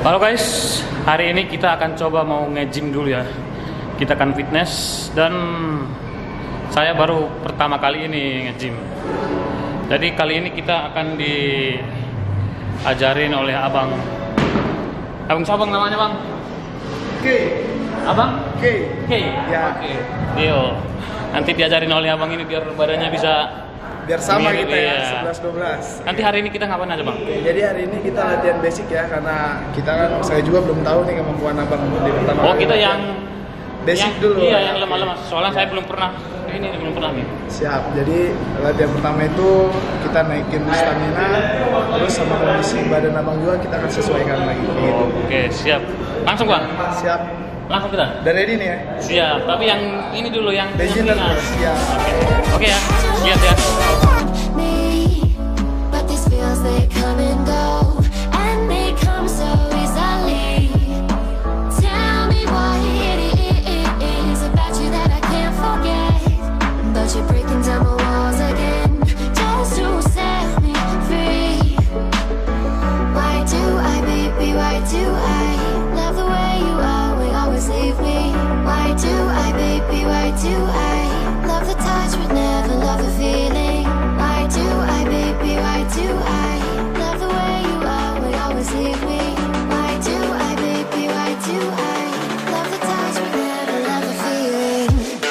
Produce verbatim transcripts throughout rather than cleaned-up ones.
Halo guys, hari ini kita akan coba mau nge-gym dulu ya. Kita akan fitness dan saya baru pertama kali ini nge-gym. Jadi kali ini kita akan diajarin oleh abang. Abang siapa namanya bang? K. Abang? K. K? Ya. Oke. Deal. Nanti diajarin oleh abang ini biar badannya bisa Biar sama mirip, kita ya, ya. sebelas dua belas. Nanti hari ini kita ngapain aja bang? Oke, jadi hari ini kita latihan basic ya, karena kita kan, saya juga belum tahu nih kemampuan abang di pertama. Oh kali kita latihan. yang basic yang, dulu. Iya yang lemah-lemah. Soalnya saya belum pernah. Ini belum pernah nih. Siap. Jadi latihan pertama itu kita naikin stamina, terus sama kondisi badan abang juga kita akan sesuaikan lagi. Gitu. Oke siap. Langsung bang. Siap. Langsung kita. Udah ready nih ya? Siap. Tapi yang ini dulu yang Beginner. ringan. Siap. Oke ya. Lihat ya. They come and go, and they come so easily. Tell me what it is about you that I can't forget. But you're breaking down my walls again, just to set me free. Why do I, baby, why do I love the way you are, we always leave me? Why do I, baby, why do I love the touch but never love the feeling? Why do I, baby, why do I love the way you are, we always leave me? Why do I, baby, why do I love the touch but never love the feeling?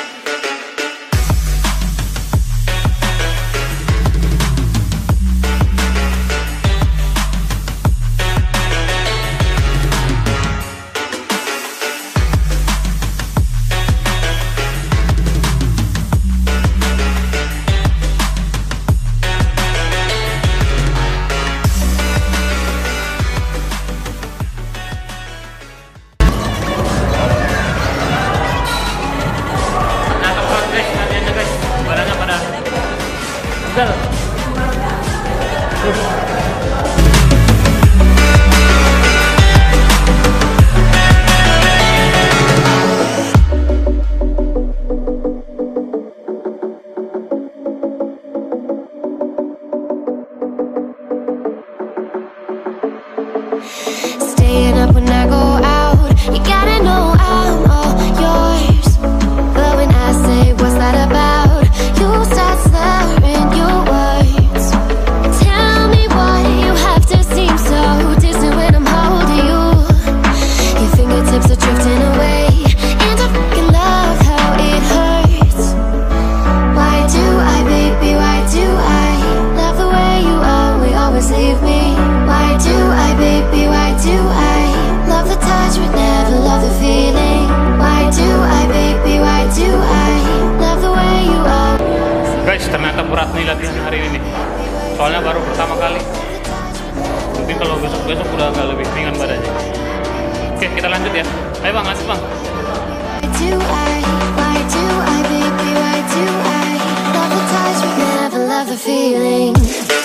Staying up when I go out, you gotta know I'm all yours. But when I say what's that about, you start slurring your words. Tell me why you have to seem so distant when I'm holding you. Your fingertips are drifting away, and I fucking love how it hurts. Why do I, baby, why do I love the way you are, we always leave me? Why do I, baby, why do I love the touch but never love the feeling? Why do I, baby, why do I love the way you are? Guys, ternyata berat nih latihan hari ini nih. Soalnya baru pertama kali. Mungkin kalau besok-besok udah agak lebih ringan badannya. Oke, kita lanjut ya. Ayo bang, lanjut bang. Why do I, why do I, baby, why do I love the touch but never love the feeling?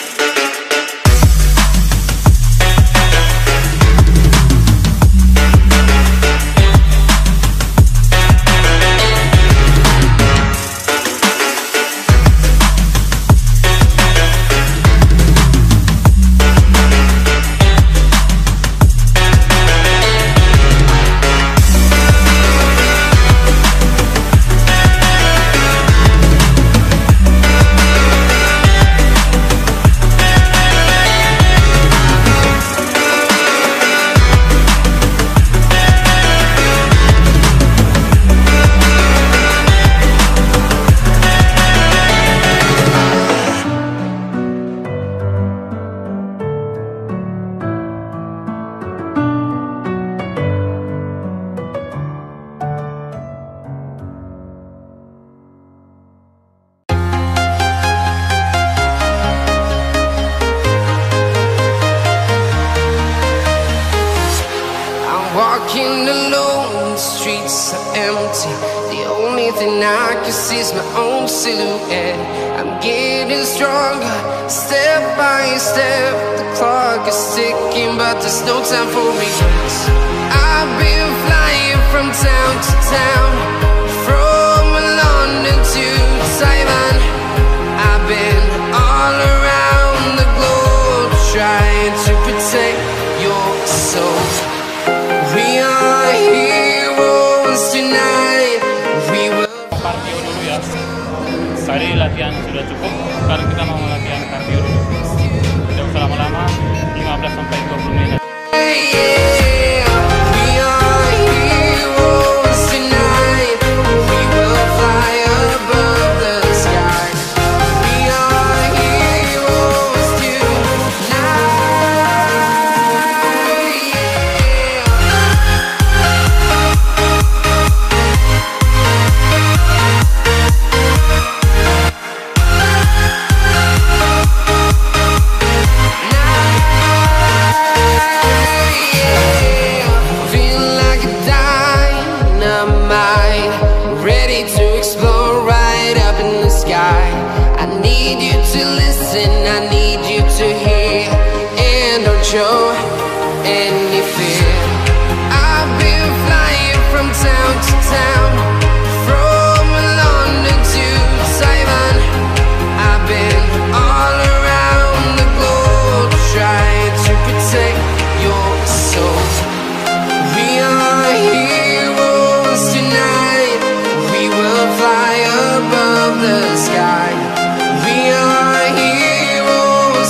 Walking alone, the streets are empty. The only thing I can see is my own silhouette. I'm getting stronger, step by step. The clock is ticking, but there's no time for regrets. I've been flying from town to town, from London to Taiwan. I've been all around the globe, trying to protect your soul. Jadi latihan sudah cukup, sekarang kita mau latihan kardio dulu. Tidak usah lama-lama, lima belas sampai dua puluh menit. I need you to hear, and don't show any fear. I've been flying from town to town, from London to Taiwan. I've been all around the globe trying to protect your soul. We are heroes tonight, we will fly above the sky. We are heroes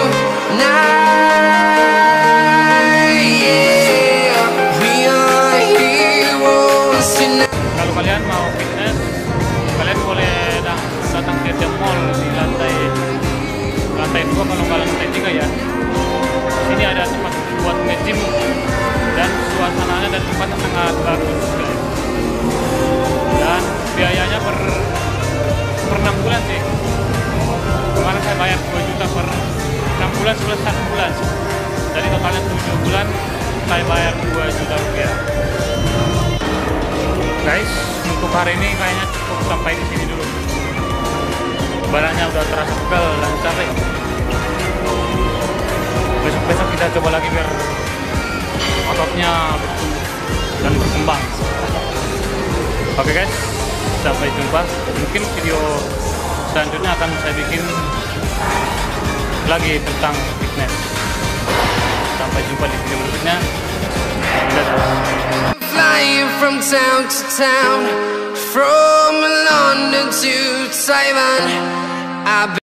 tonight, yeah. We are heroes tonight. Kalau kalian mau fitness, kalian boleh datang ke The Mall di lantai lantai dua, kalau kalian lantai tiga ya. Sini ada tempat buat nge-gym dan suasananya dan tempatnya sangat bagus, guys. Dan biayanya per per enam bulan sih. Kemarin saya bayar dua juta per enam bulan plus satu bulan. Jadi totalnya tujuh bulan saya bayar dua juta rupiah. Guys, untuk hari ini kayaknya cukup sampai di sini dulu. Badannya udah terasa pegal dan capek. Besok-besok kita coba lagi biar ototnya bertumbuh dan berkembang. Oke guys, sampai jumpa. Mungkin video selanjutnya akan saya bikin lagi tentang fitness. Sampai jumpa di video berikutnya. Flying from town to town, from London to Taiwan. I've